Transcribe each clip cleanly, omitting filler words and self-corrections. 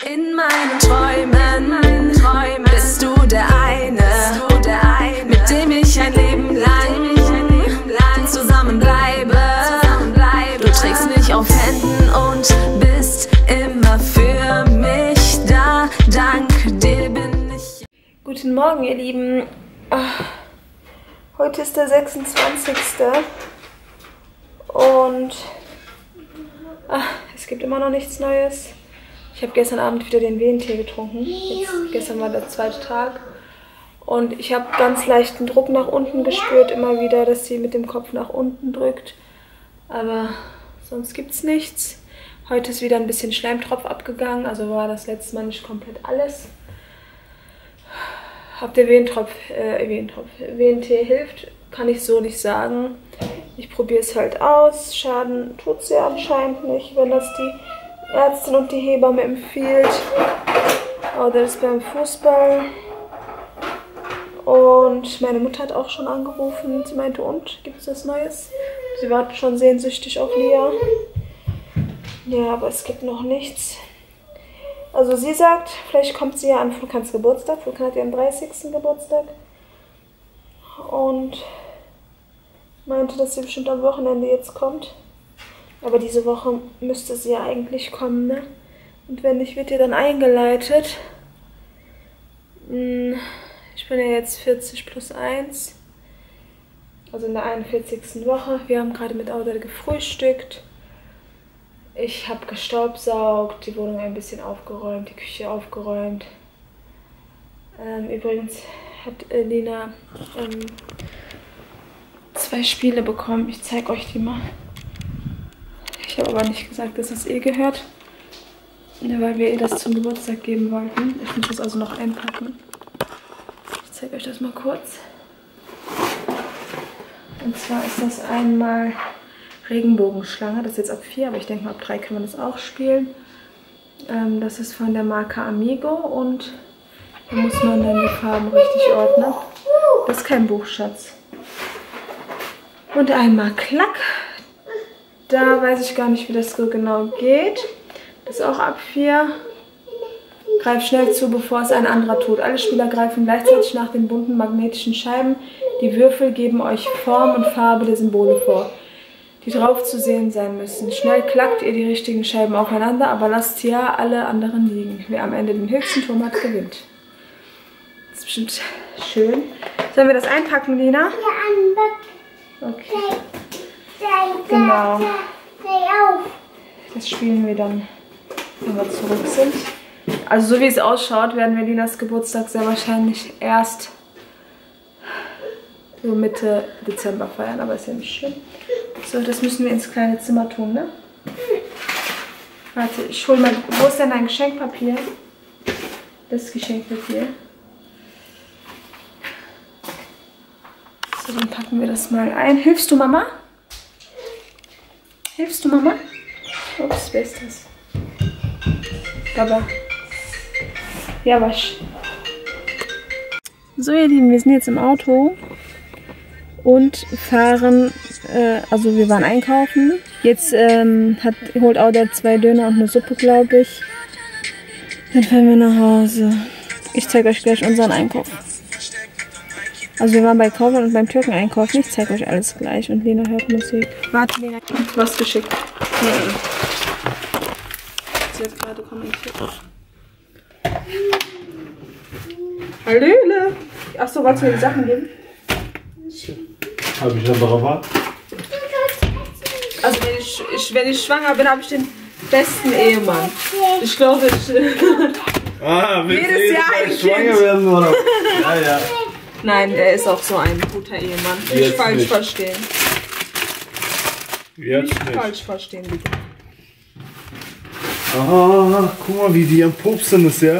In meinen Träumen bist du der eine, mit dem ich ein Leben lang zusammenbleibe. Du trägst mich auf Händen und bist immer für mich da. Dank dir bin ich. Guten Morgen, ihr Lieben. Heute ist der 26. Und es gibt immer noch nichts Neues. Ich habe gestern Abend wieder den Wehentee getrunken. Gestern war der zweite Tag. Und ich habe ganz leichten Druck nach unten gespürt, immer wieder, dass sie mit dem Kopf nach unten drückt. Aber sonst gibt es nichts. Heute ist wieder ein bisschen Schleimtropf abgegangen, also war das letzte Mal nicht komplett alles. Ob der Wehentee hilft, kann ich so nicht sagen. Ich probiere es halt aus. Schaden tut es ja anscheinend nicht, wenn das die Ärztin und die Hebamme empfiehlt. Oder ist beim Fußball. Und meine Mutter hat auch schon angerufen. Sie meinte, und? Gibt es was Neues? Sie wartet schon sehnsüchtig auf Lia. Ja, aber es gibt noch nichts. Also sie sagt, vielleicht kommt sie ja an Furkans Geburtstag. Furkan hat ihren 30. Geburtstag. Und meinte, dass sie bestimmt am Wochenende jetzt kommt. Aber diese Woche müsste sie ja eigentlich kommen, ne? Und wenn nicht, wird ihr dann eingeleitet. Ich bin ja jetzt 40 plus 1. Also in der 41. Woche. Wir haben gerade mit Audel gefrühstückt. Ich habe gestaubsaugt, die Wohnung ein bisschen aufgeräumt, die Küche aufgeräumt. Übrigens hat Lina 2 Spiele bekommen. Ich zeige euch die mal. Ich habe aber nicht gesagt, dass es ihr gehört, weil wir ihr das zum Geburtstag geben wollten. Ich muss das also noch einpacken. Ich zeige euch das mal kurz. Und zwar ist das einmal Regenbogenschlange. Das ist jetzt ab 4, aber ich denke mal ab 3 kann man das auch spielen. Das ist von der Marke Amigo und da muss man dann die Farben richtig ordnen. Das ist kein Buchschatz. Und einmal Klack. Da weiß ich gar nicht, wie das so genau geht. Das ist auch ab 4. Greift schnell zu, bevor es ein anderer tut. Alle Spieler greifen gleichzeitig nach den bunten magnetischen Scheiben. Die Würfel geben euch Form und Farbe der Symbole vor, die drauf zu sehen sein müssen. Schnell klackt ihr die richtigen Scheiben aufeinander, aber lasst ja alle anderen liegen. Wer am Ende den höchsten Turm hat, gewinnt. Das ist bestimmt schön. Sollen wir das einpacken, Lina? Ja, okay. Genau. Das spielen wir dann, wenn wir zurück sind. Also so wie es ausschaut, werden wir Linas Geburtstag sehr wahrscheinlich erst so Mitte Dezember feiern, aber ist ja nicht schlimm. So, das müssen wir ins kleine Zimmer tun, ne? Warte, ich hol mal. Wo ist denn dein Geschenkpapier? Das Geschenkpapier. So, dann packen wir das mal ein. Hilfst du Mama? Hilfst du Mama? Ups, wer ist das? Baba. Ja, wasch. So, ihr Lieben, wir sind jetzt im Auto und fahren, also wir waren einkaufen. Jetzt holt Audel 2 Döner und eine Suppe, glaube ich. Dann fahren wir nach Hause. Ich zeige euch gleich unseren Einkauf. Also wir waren bei Kaufland und beim Türken einkaufen. Ich zeige euch alles gleich. Und Lena hört Musik. Warte, Lena, was geschickt? Sie hat gerade kommentiert. Hallöle! Achso, wolltest du mir die Sachen geben? Habe ich aber Rabatt? Also wenn ich schwanger bin, habe ich den besten Ehemann. Ich glaube, jedes Jahr ein schwanger werden oder? Ja, ja. Nein, er ist auch so ein guter Ehemann. Nicht falsch verstehen. Jetzt nicht falsch verstehen, bitte. Ah, guck mal, wie die am Popsen ist, ja?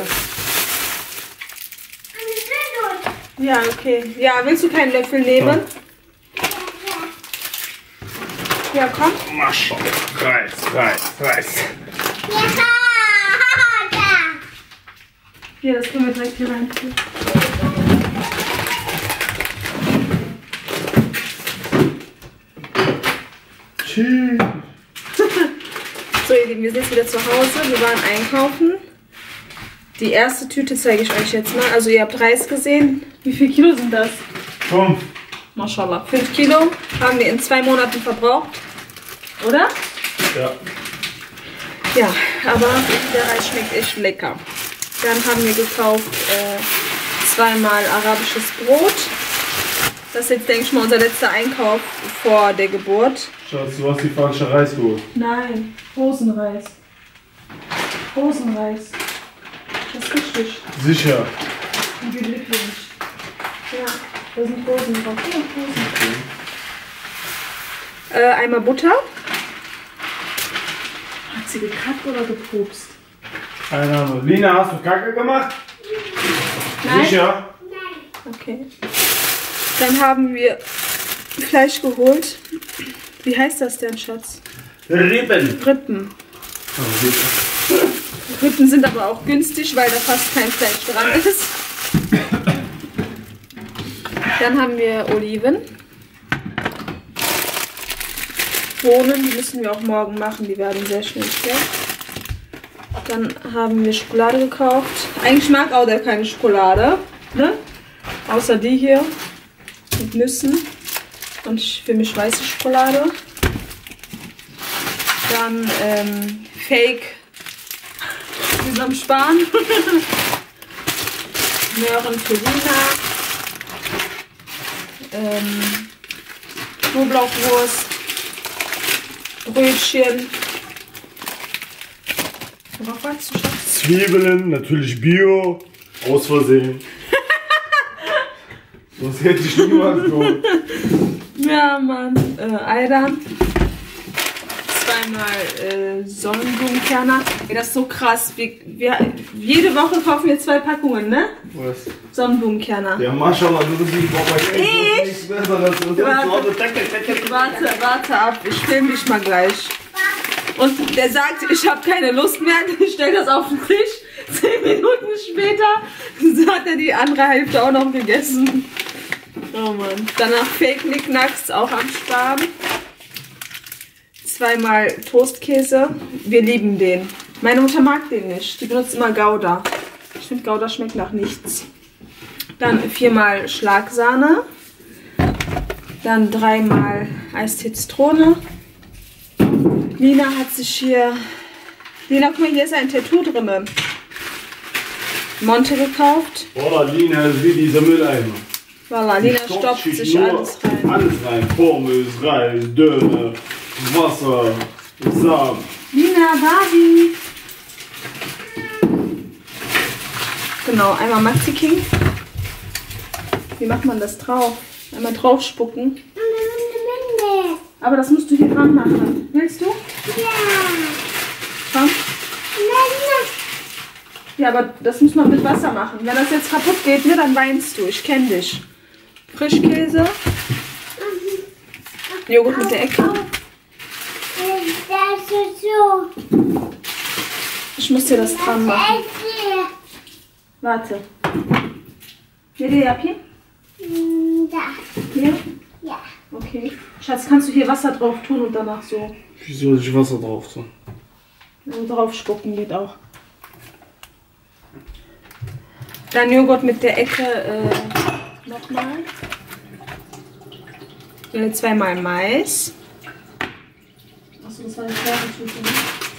Ja, okay. Ja, willst du keinen Löffel nehmen? Ja, komm. Masch. Reiß. Ja, das können wir direkt hier rein tun. Tschüss. So, ihr Lieben, wir sind jetzt wieder zu Hause. Wir waren einkaufen. Die erste Tüte zeige ich euch jetzt mal. Also ihr habt Reis gesehen. Wie viel Kilo sind das? 5. Maschallah. 5 Kilo haben wir in 2 Monaten verbraucht. Oder? Ja. Ja, aber der Reis schmeckt echt lecker. Dann haben wir gekauft zweimal arabisches Brot. Das ist jetzt, denke ich mal, unser letzter Einkauf vor der Geburt. Schatz, du hast die falsche Reis geholt. Nein, Rosenreis. Rosenreis. Das ist richtig. Sicher. Und wie glücklich. Ja, da sind Rosen drauf. Ja, Rosen. Einmal Butter. Hat sie gekackt oder gepupst? Keine Ahnung. Lina, hast du Kacke gemacht? Nein. Sicher? Okay. Dann haben wir Fleisch geholt. Wie heißt das denn, Schatz? Rippen. Rippen. Oh, Rippen sind aber auch günstig, weil da fast kein Fleisch dran ist. Dann haben wir Oliven. Bohnen, die müssen wir auch morgen machen, die werden sehr schnell schlecht. Dann haben wir Schokolade gekauft. Eigentlich mag Audel keine Schokolade, ne? Außer die hier mit Nüssen und für mich weiße Schokolade. Dann Fake zusammen sparen. Möhren für Lina. Knoblauchwurst. Brötchen. Worauf warst du, Schatz? Zwiebeln, natürlich Bio. Aus Versehen. Sonst hätte ich niemals geholt. Ja, Mann. Ayran. Zweimal Sonnenblumenkerner. Ey, das ist so krass. Jede Woche kaufen wir 2 Packungen, ne? Was? Sonnenblumenkerner. Ja, Maschallah, du bist nicht bei nichts Besseres. Warte ab. Ich filme dich mal gleich. Und der sagt, ich habe keine Lust mehr. Ich stelle das auf den Tisch. 10 Minuten später hat er die andere Hälfte auch noch gegessen. Oh Mann. Danach Fake Knickknacks, auch am Sparen. Zweimal Toastkäse. Wir lieben den. Meine Mutter mag den nicht. Die benutzt immer Gouda. Ich finde, Gouda schmeckt nach nichts. Dann 4-mal Schlagsahne. Dann 3-mal Eistee Zitrone. Lina hat sich hier... Lina, guck mal, hier ist ein Tattoo drin. Monte gekauft. Oh, Lina ist wie dieser Mülleimer. Voilà, Lina stopft sich alles rein. Alles rein. Pommes, Reis, Döner, Wasser, Samen. Lina, Barbie. Genau, einmal Maxi King. Wie macht man das drauf? Einmal drauf spucken. Aber das musst du hier dran machen. Willst du? Ja. Komm. Ja, aber das muss man mit Wasser machen. Wenn das jetzt kaputt geht, ne, dann weinst du. Ich kenne dich. Frischkäse. Joghurt mit der Ecke. Ich muss dir das dran machen. Warte. Nereye yapayım? Hier? Ja. Okay. Schatz, kannst du hier Wasser drauf tun und danach so Wie soll ich Wasser drauf tun? drauf spucken geht auch. Dann Joghurt mit der Ecke nochmal. 2-mal Mais. Achso, das war eine kleine Tüte.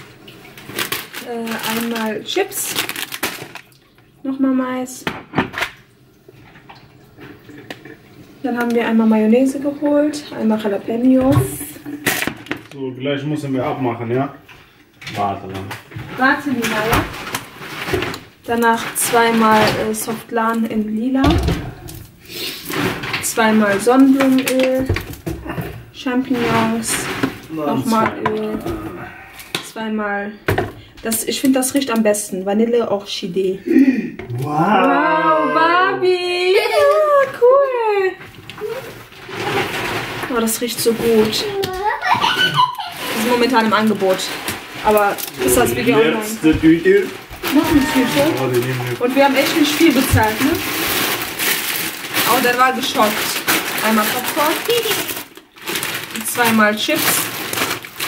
Einmal Chips. Nochmal Mais. Dann haben wir einmal Mayonnaise geholt, einmal Jalapenos. So, gleich müssen wir abmachen, ja? Warte lang. Warte, Lila, ja? Danach 2-mal Softlan in Lila. 2-mal Sonnenblumenöl. Champignons. Nochmal Öl. 2-mal. Ich finde, das riecht am besten. Vanille Orchidee. Wow! Wow, Barbie! Ja, cool! Oh, das riecht so gut. Das ist momentan im Angebot. Aber bis das Video online Letzte Tüte. noch eine Tüte. Oh, die nehmen wir. Und wir haben echt nicht viel bezahlt, ne? Oh, der war geschockt. Einmal Popcorn. Und 2-mal Chips.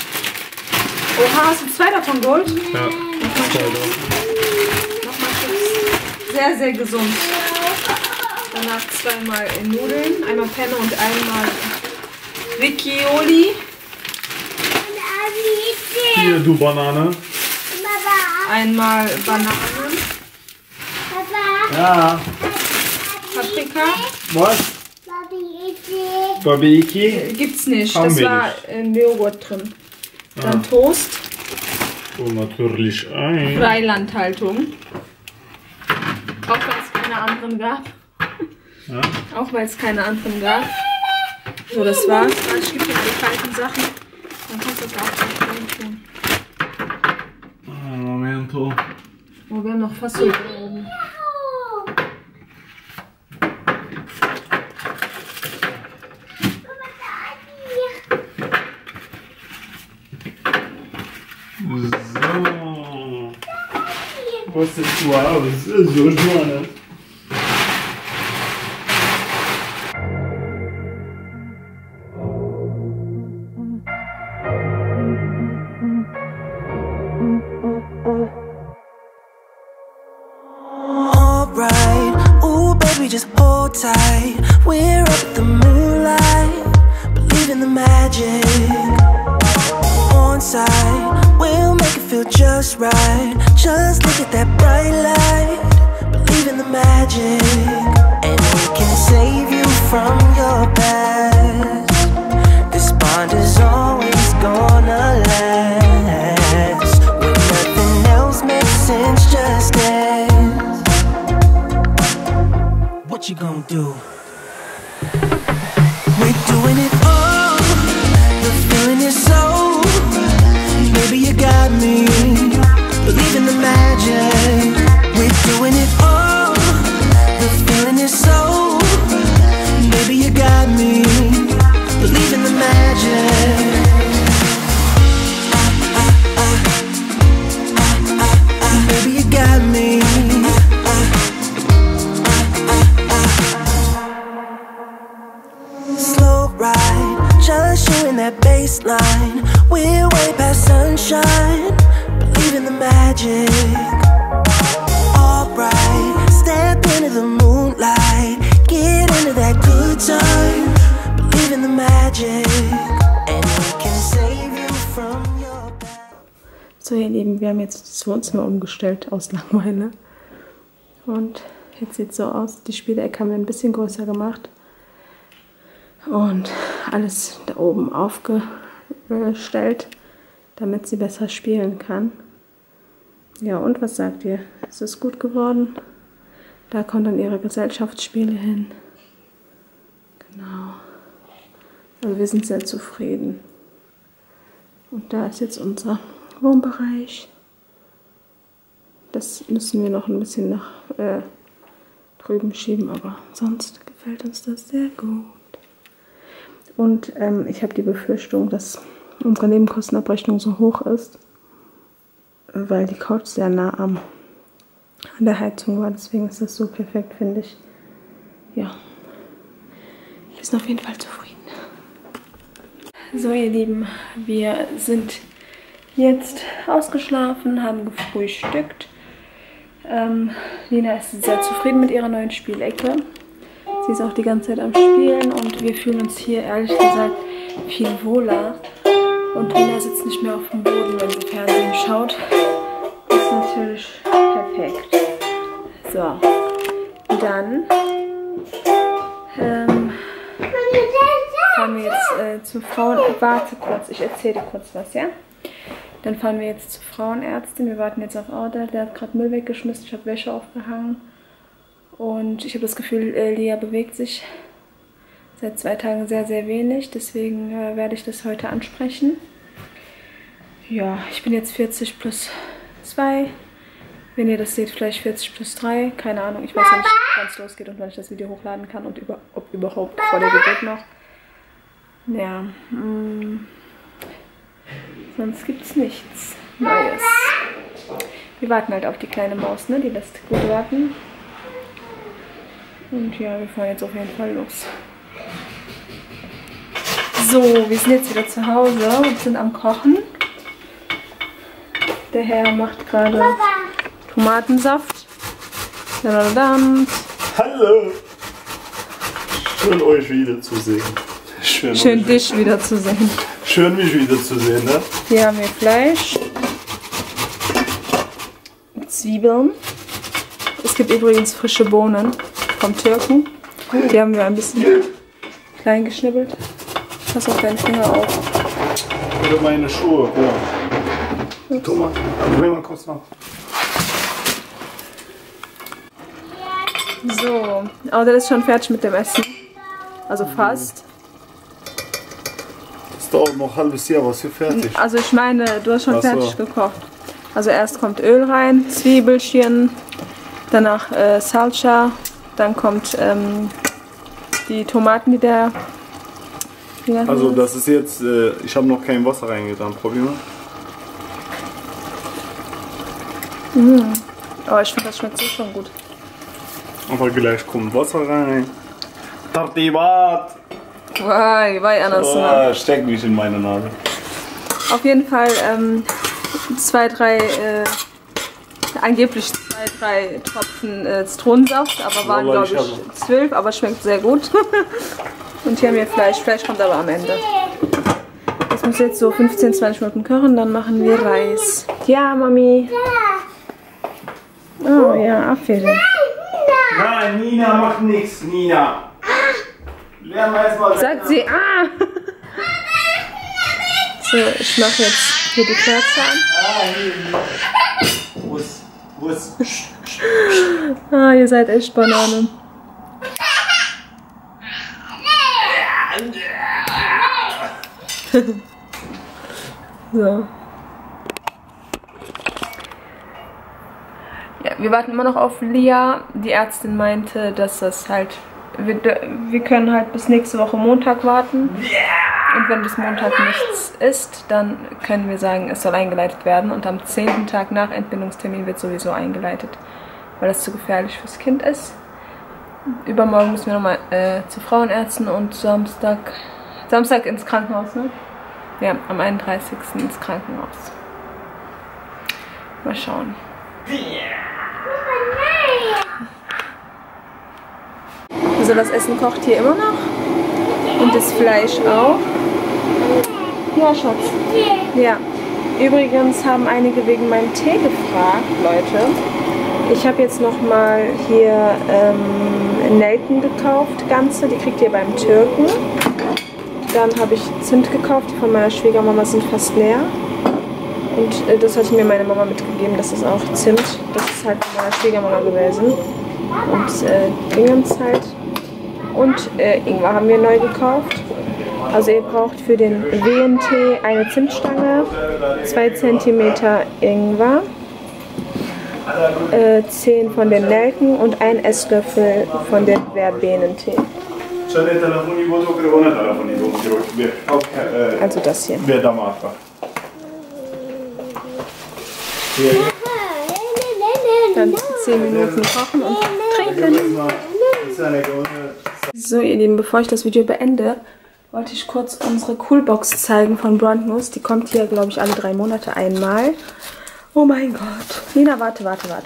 Oha, hast du 2 davon geholt? Ja. Nochmal Chips. sehr, sehr gesund. Danach zweimal Nudeln, einmal Penne und einmal Riccioli. Hier, du Banane. Einmal Bananen. Ja. Paprika. Was? Babiki? Gibt's nicht. Haben Das wir war Joghurt drin. Dann Toast. Und natürlich ein. Freilandhaltung. Auch weil es keine anderen gab. Ja. Auch weil es keine anderen gab. So, das war's. Ich gebe dir die kalten Sachen. Dann kannst du das auch rein tun. Momento. Oh, wir haben noch Fasol oben. So. Was ist wow? Das ist so spannend. Just hold tight, we're up the moonlight, believe in the magic. On side, we'll make it feel just right. Just look at that bright light, believe in the magic. And we can save you from your past. This bond is always gonna last. When nothing else makes sense, just dance. What you gonna do? We're doing it all. The feeling is so. Maybe you got me. Believe in the magic. We're doing it all. The feeling is so. Maybe you got me. Believe in the magic. Maybe you got me. Just you in that baseline. We're way past sunshine. Believe in the magic. Alright, step into the moonlight. Get into that good time. Believe in the magic. And we can save you from your past. So ihr Lieben, wir haben jetzt das Wohnzimmer umgestellt aus Langeweile. Und jetzt sieht es so aus. Die Spielecke haben wir ein bisschen größer gemacht. Und alles da oben aufgestellt, damit sie besser spielen kann. Ja, und was sagt ihr? Ist es gut geworden? Da kommen dann ihre Gesellschaftsspiele hin. Genau. Also wir sind sehr zufrieden. Und da ist jetzt unser Wohnbereich. Das müssen wir noch ein bisschen nach drüben schieben, aber sonst gefällt uns das sehr gut. Und ich habe die Befürchtung, dass unsere Nebenkostenabrechnung so hoch ist, weil die Couch sehr nah an der Heizung war. Deswegen ist das so perfekt, finde ich. Ja, wir sind auf jeden Fall zufrieden. So ihr Lieben, wir sind jetzt ausgeschlafen, haben gefrühstückt. Lina ist sehr zufrieden mit ihrer neuen Spielecke. Sie ist auch die ganze Zeit am Spielen und wir fühlen uns hier ehrlich gesagt viel wohler. Und Lina sitzt nicht mehr auf dem Boden, wenn sie Fernsehen schaut. Das ist natürlich perfekt. So, dann fahren wir jetzt zur Frauen... Warte kurz, ich erzähle dir kurz was, ja? Dann fahren wir jetzt zur Frauenärztin. Wir warten jetzt auf Order. Der hat gerade Müll weggeschmissen. Ich habe Wäsche aufgehangen. Und ich habe das Gefühl, Lia bewegt sich seit 2 Tagen sehr, sehr wenig. Deswegen werde ich das heute ansprechen. Ja, ich bin jetzt 40 plus 2. Wenn ihr das seht, vielleicht 40 plus 3. Keine Ahnung, ich weiß ja nicht, wann es losgeht und wann ich das Video hochladen kann. Und ob überhaupt vor der Geburt noch. Ja, sonst gibt es nichts Neues. Wir warten halt auf die kleine Maus, ne? Die lässt gut warten. Und ja, wir fahren jetzt auf jeden Fall los. So, wir sind jetzt wieder zu Hause und sind am Kochen. Der Herr macht gerade Tomatensaft. Hallo! Schön euch wiederzusehen. Schön dich wiederzusehen. Schön mich wiederzusehen, ne? Hier haben wir Fleisch. Zwiebeln. Es gibt übrigens frische Bohnen vom Türken. Die haben wir ein bisschen klein geschnibbelt. Pass auf deinen Finger auf. Oder meine Schuhe. Ja. Thomas, bring mal kurz noch. So, aber das ist schon fertig mit dem Essen. Also fast. Es dauert noch ein halbes Jahr, was hier fertig. Also ich meine, du hast schon fertig gekocht. Also erst kommt Öl rein, Zwiebelchen, danach Salsa, dann kommt die Tomaten, die der... Also das ist jetzt, ich habe noch kein Wasser reingetan, probier mal. Aber ich finde, das schmeckt so schon gut. Aber gleich kommt Wasser rein. Tartibat! Vai, Anna. Steckt mich in meine Nase. Auf jeden Fall 2, 3, angeblich 2, 3 Tropfen Zitronensaft, aber waren glaube ich 12, aber schmeckt sehr gut. Und hier haben wir Fleisch. Fleisch kommt aber am Ende. Das muss jetzt so 15, 20 Minuten kochen, dann machen wir Reis. Ja, Mami. Oh ja, Apfel. Nein, Nina macht nichts, Nina. Lern mal erstmal. Sagt sie, ah! So, ich mache jetzt hier die Kerze an. Ah, ihr seid echt Bananen. So. Ja, wir warten immer noch auf Lia. Die Ärztin meinte, dass das halt... Wir können halt bis nächste Woche Montag warten. Und wenn bis Montag nichts ist, dann können wir sagen, es soll eingeleitet werden. Und am 10. Tag nach Entbindungstermin wird sowieso eingeleitet, weil das zu gefährlich fürs Kind ist. Übermorgen müssen wir nochmal zu Frauenärzten und Samstag ins Krankenhaus, ne? Ja, am 31. ins Krankenhaus. Mal schauen. Also das Essen kocht hier immer noch. Und das Fleisch auch. Ja, Schatz. Ja. Übrigens haben einige wegen meinem Tee gefragt, Leute. Ich habe jetzt nochmal hier Nelken gekauft, ganze. Die kriegt ihr beim Türken. Dann habe ich Zimt gekauft, die von meiner Schwiegermama sind fast leer. Und das hatte mir meine Mama mitgegeben, das ist auch Zimt. Das ist halt von meiner Schwiegermama gewesen. Und Dingens halt. Und Ingwer haben wir neu gekauft. Also ihr braucht für den Wehentee eine Zimtstange, 2 cm Ingwer, 10 von den Nelken und 1 Esslöffel von dem Verbenentee. Also das hier. Dann 10 Minuten kochen und trinken. So ihr Lieben, bevor ich das Video beende, wollte ich kurz unsere Coolbox zeigen von Brandnuss. Die kommt hier, glaube ich, alle 3 Monate einmal. Oh mein Gott. Nina, warte.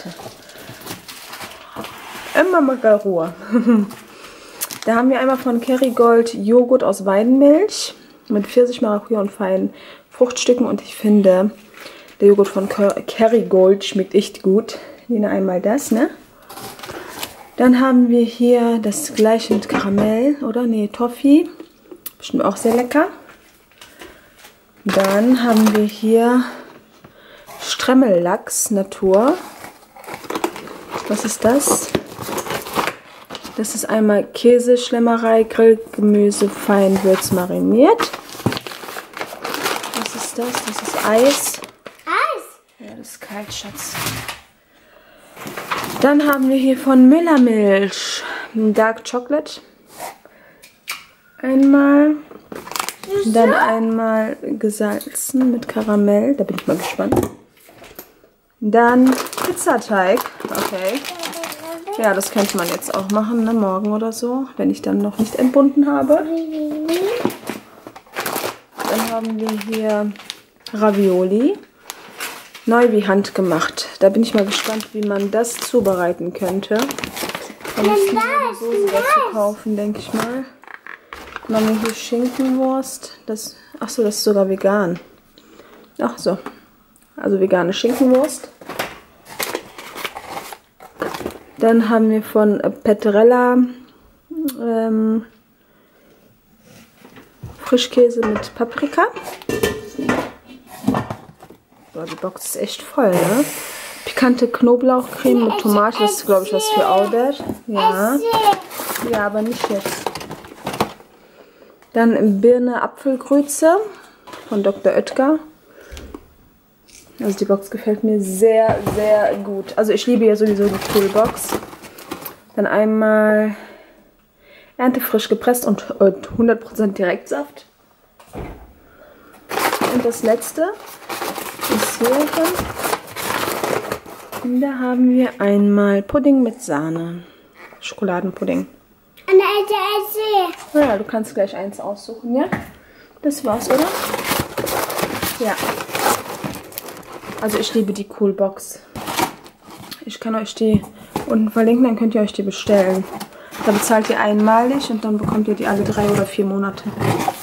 Immer mal Ruhe. Da haben wir einmal von Kerrygold Joghurt aus Weidenmilch mit Pfirsich, Maracuja und feinen Fruchtstücken. Und ich finde, der Joghurt von Kerrygold schmeckt echt gut. Nina, einmal das, ne? Dann haben wir hier das gleiche mit Karamell, oder? Ne, Toffee. Bestimmt auch sehr lecker. Dann haben wir hier Stremmellachs Natur. Was ist das? Das ist einmal Käse, Schlemmerei, Grillgemüse, fein würzmariniert. Was ist das? Das ist Eis. Ja, das ist kalt, Schatz. Dann haben wir hier von Müllermilch Dark Chocolate. Einmal. Dann einmal gesalzen mit Karamell. Da bin ich mal gespannt. Dann Pizzateig. Okay. Ja, das könnte man jetzt auch machen, ne? Morgen oder so, wenn ich dann noch nicht entbunden habe. Dann haben wir hier Ravioli. neu wie handgemacht. Da bin ich mal gespannt, wie man das zubereiten könnte. Da müssen wir Soße dazu kaufen, denke ich mal. Dann haben wir hier Schinkenwurst. Achso, das ist sogar vegan. Ach so. Also vegane Schinkenwurst. Dann haben wir von Petrella Frischkäse mit Paprika. Boah, die Box ist echt voll, ne? Pikante Knoblauchcreme mit Tomate. Das ist, glaube ich, was für Albert. Ja. Ja, aber nicht jetzt. Dann Birne-Apfelgrütze von Dr. Oetker. Also die Box gefällt mir sehr, sehr gut. Also ich liebe ja sowieso die Toolbox. Dann einmal erntefrisch gepresst und 100% Direktsaft. Und das letzte ist hier drin. Und da haben wir einmal Pudding mit Sahne. Schokoladenpudding. Ja, du kannst gleich eins aussuchen, ja? Das war's, oder? Ja. Also ich liebe die Coolbox. Ich kann euch die unten verlinken, dann könnt ihr euch die bestellen. Da bezahlt ihr einmalig und dann bekommt ihr die alle 3 oder 4 Monate.